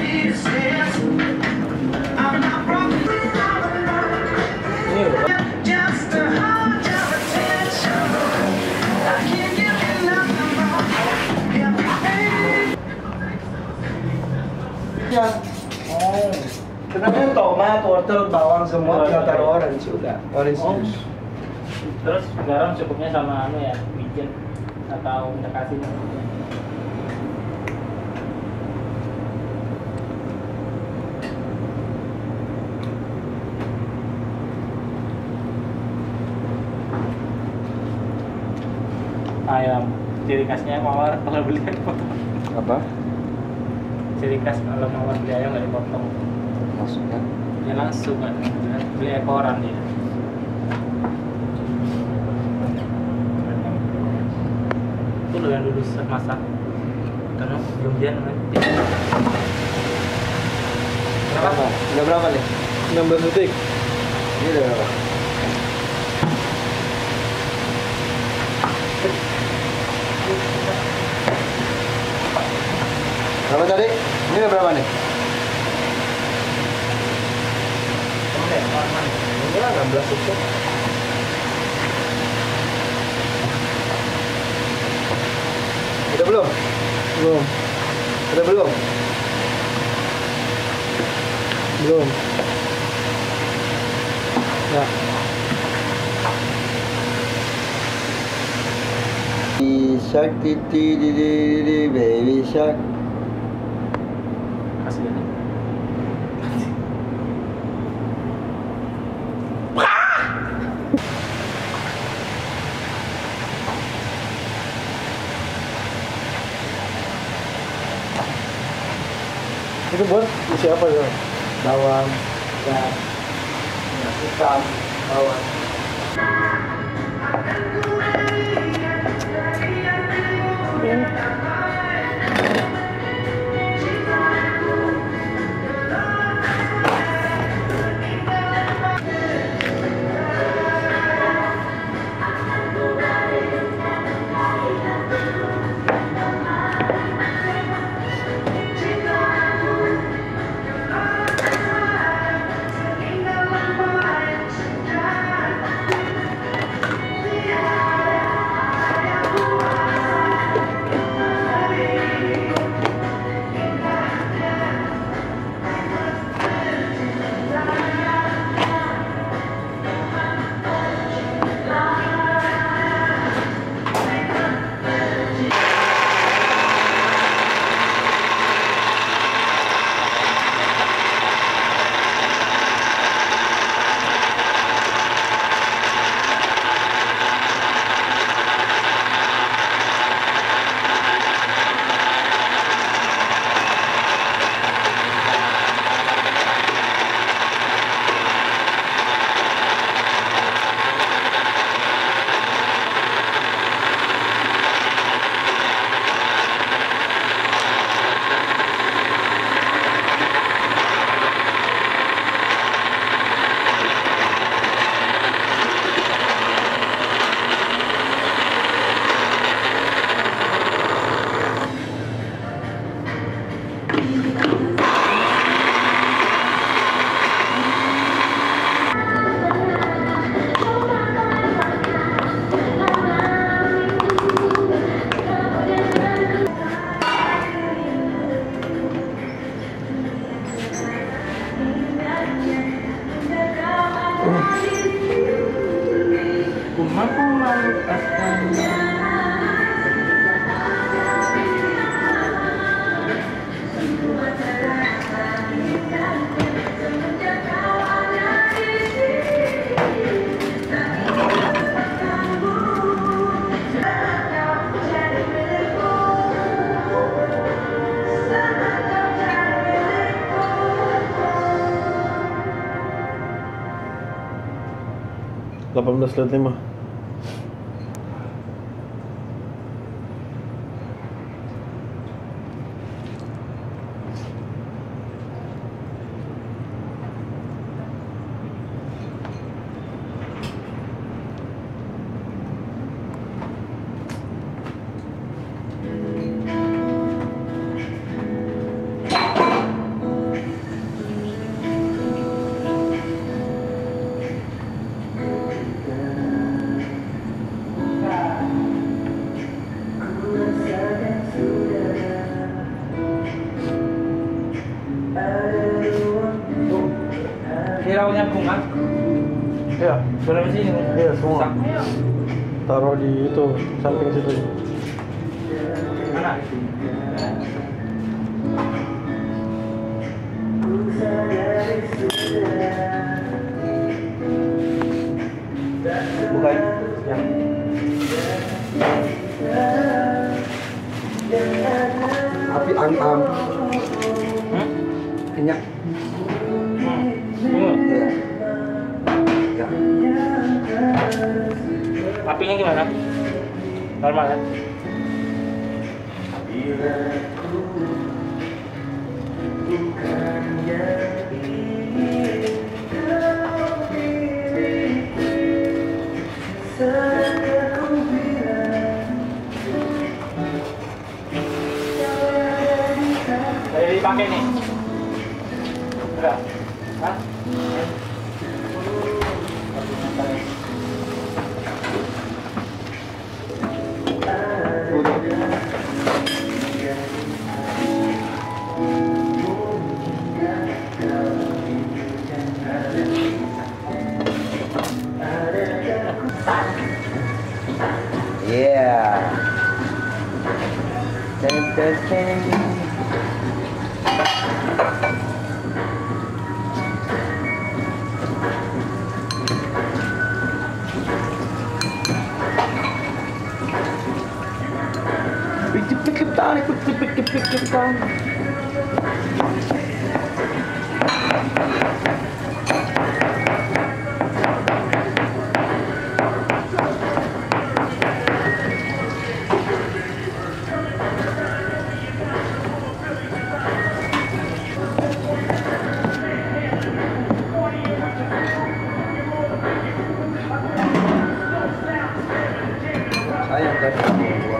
Oh, kenapa tomat, wortel, bawang semua tinggal taruh orange udah, orange juice. Terus garam cukupnya sama anu ya, micin atau minyak asin. Ayam, ciri khasnya mawar kalau beli dipotong. Apa? Ciri khas kalau mawar beli ayam nggak dipotong. Maksudnya? Ya langsung kan, beli ekoran dia. Itu loh yang dulu masak, karena belum dia nanti. Berapa? Udah berapa nih? 16 detik. Ini udah berapa? Berapa tadi? Ini udah berapa nih? Ini lah 16 detik. Udah belum? Belum. Udah belum? Belum. Ya. Shark titi di baby shark. Kasih ini. Itu buat isi apa ya? Bawang, dan minyak hitam, bawang. (18:05) daunnya bunga. Iya. Berapa sih ini? Iya semua. Sak. Taruh di itu samping situ. Mana? Bukain. Ya. Api antam. Minyak. Bunga. Iya. Ya. Apinya gimana? Normal ya? Jadi dipakai nih? Enggak? Hah? Yeah. Dun, dun, dun. Pikir-pikir tarik, pikir-pikir tarik. Sayang tadi buang.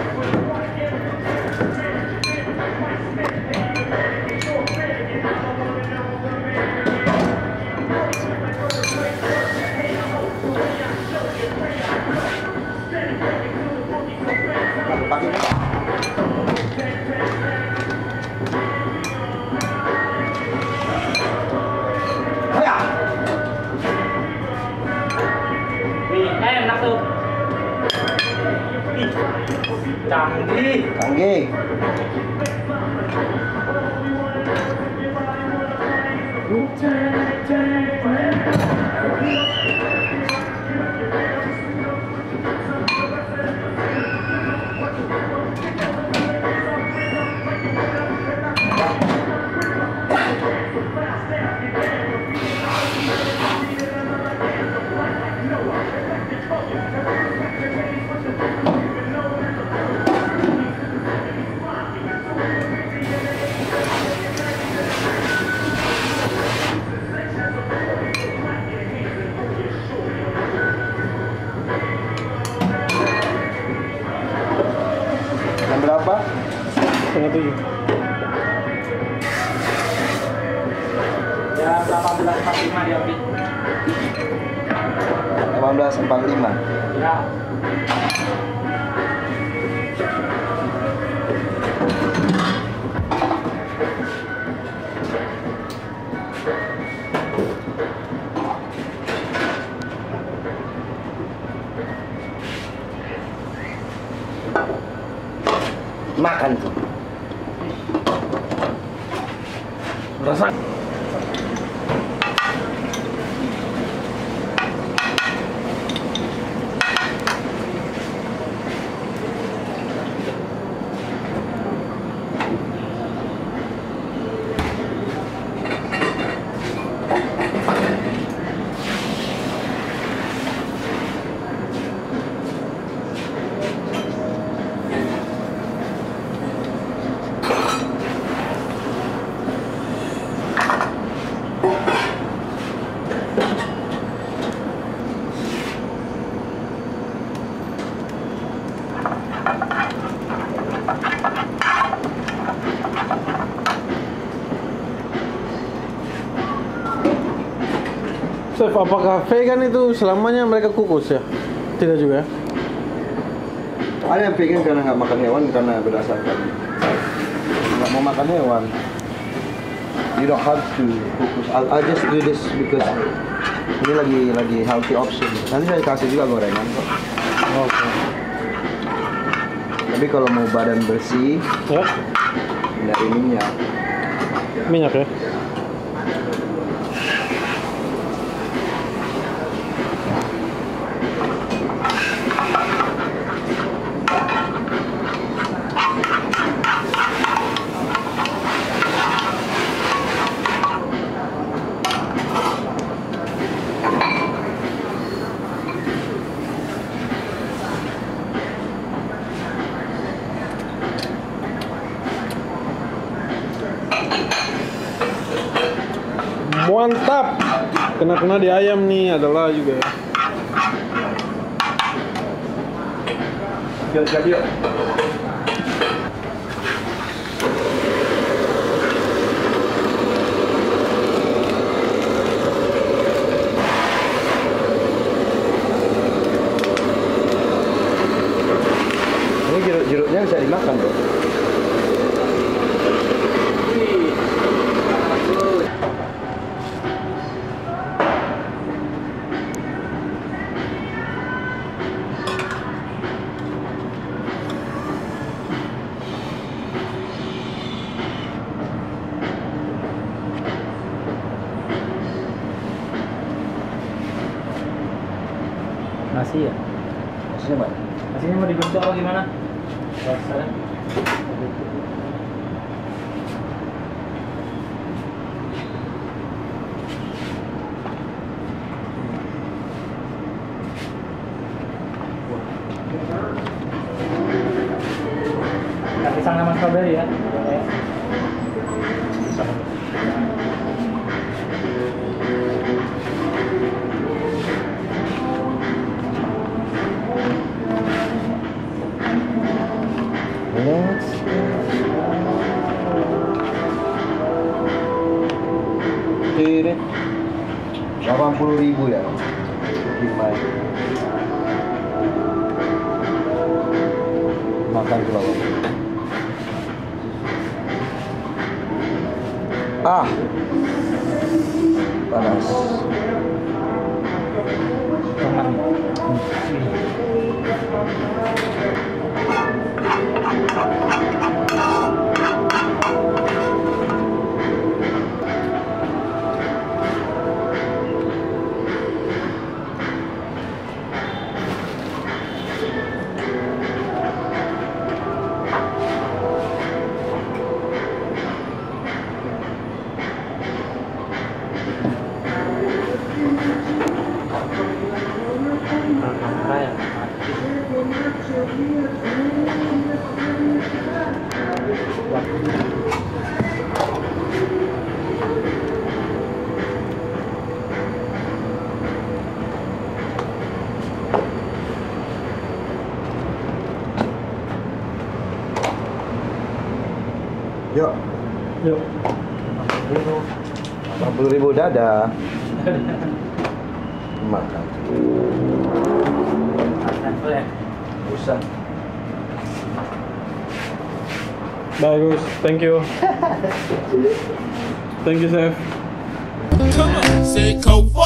Wih, enak tuh. Ih, canggih. Canggih. Yang berapa? 6:30. Ya 18.45 dia beli. 18.45. Ya. Makan tuh. Rasa. Chef, apakah vegan itu selamanya mereka kukus ya? Tidak juga ya? Ada yang vegan karena nggak makan hewan karena berdasarkan nggak mau makan hewan. You don't have to focus. I'll just do this because ini lagi healthy option. Nanti saya kasih juga gorengan kok. Oke. Tapi kalau mau badan bersih, Ya, hindari minyak. minyak ya. Mantap. Kena-kena di ayam nih adalah juga. Jadi yuk. Ini jeruknya bisa dimakan tuh. Nasi ya? Maksudnya mana? Nasinya mau dibentuk apa gimana? Rasanya. Pisang sama strawberry ya? Pisang. Ini 80.000 ya. Gimana? Makan kelapa. Ah, panas. Teman. Yuk, Yuk. 80.000 dadah. Makan. Boleh. Usah. Bagus, thank you. Thank you, chef. Come on, say go